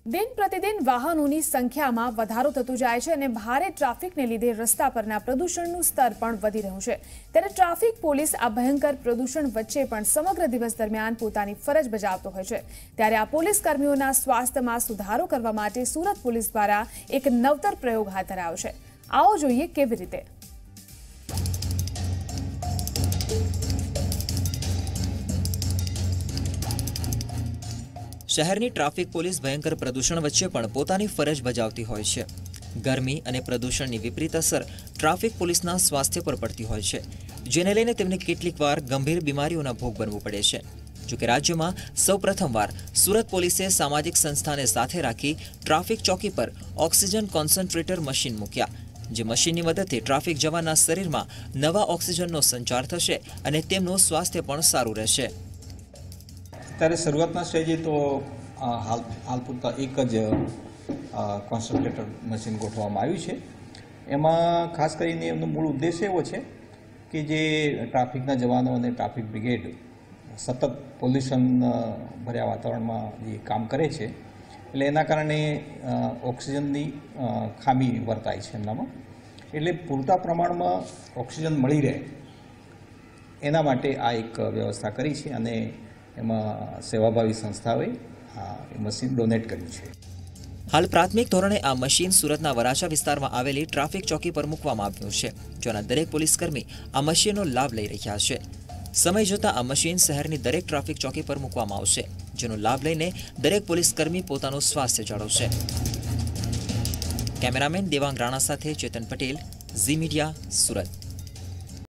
दिन प्रतिदिन वाहनों संख्या में वधारो थतो जाय छे अने भारे ट्राफिक ने लीधे रस्ता परना प्रदूषणनुं स्तर पण वधी रह्युं छे। त्यारे ट्राफिक पोलीस आ भयंकर प्रदूषण वच्चे पण समग्र दिवस दरमियान पोतानी फरज बजावतो होय छे। त्यारे आ पोलीस कर्मीओना स्वास्थ्यमां सुधारो करवा माटे सूरत पोलीस द्वारा एक नवतर प्रयोग हाथ धरायो छे। आओ जोईए केवी रीते। शहरनी ट्राफिक पोलीस भयंकर प्रदूषण वच्चे पण पोतानी फरज बजावती होय छे। गरमी अने प्रदूषणनी विपरीत असर ट्राफिक पोलीसना स्वास्थ्य पर पड़ती होय छे, जेने लईने तेमने केटलीकवार गंभीर बीमारीओना भोग बनवू पड़े छे। जो कि राज्यमां सौ प्रथमवार सूरत पोलीसे सामाजिक संस्थाने साथे राखी ट्राफिक चौकी पर ऑक्सिजन कॉन्सन्ट्रेटर मशीन मूक्या, जे मशीननी मददथी ट्राफिक जवानना शरीरमां नवा ऑक्सिजननो संचार थशे अने तेमनुं स्वास्थ्य पण सारुं रहेशे। ત્યારે શરૂઆતના સ્ટેજે તો હાલ પૂરતા એક જ કોન્સન્ટ્રેટર મશીન ગોઠવવામાં આવ્યું છે। એમાં ખાસ કરીને એમનો મૂળ ઉદ્દેશ એવો છે કે જે ટ્રાફિકના જવાનો અને ટ્રાફિક બ્રિગેડ સતત પોલ્યુશન ભર્યા વાતાવરણમાં જે કામ કરે છે, એટલે એના કારણે ઓક્સિજનની ખામી વર્તાય છે એમનામાં, એટલે પૂરતા પ્રમાણમાં ઓક્સિજન મળી રહે એના માટે આ એક વ્યવસ્થા કરી છે અને એમાં સેવાભાવી સંસ્થાઓએ મશીન ડોનેટ કર્યું છે। हाल प्राथमिक धोरणे आ मशीन सूरतना वराछा विस्तारमां आवेली ट्राफिक चौकी पर मूकवामां આવ્યું છે, જેના દરેક પોલીસકર્મી આ મશીનનો લાભ લઈ રહ્યા છે। સમય જતાં આ મશીન શહેરની દરેક ટ્રાફિક ચોકી પર મૂકવામાં આવશે, જેનો લાભ લઈને દરેક પોલીસકર્મી પોતાનું સ્વાસ્થ્ય જાળવશે। કેમેરામેન દેવાંગ રાણા સાથે ચેતન પટેલ, ઝી મીડિયા, સુરત।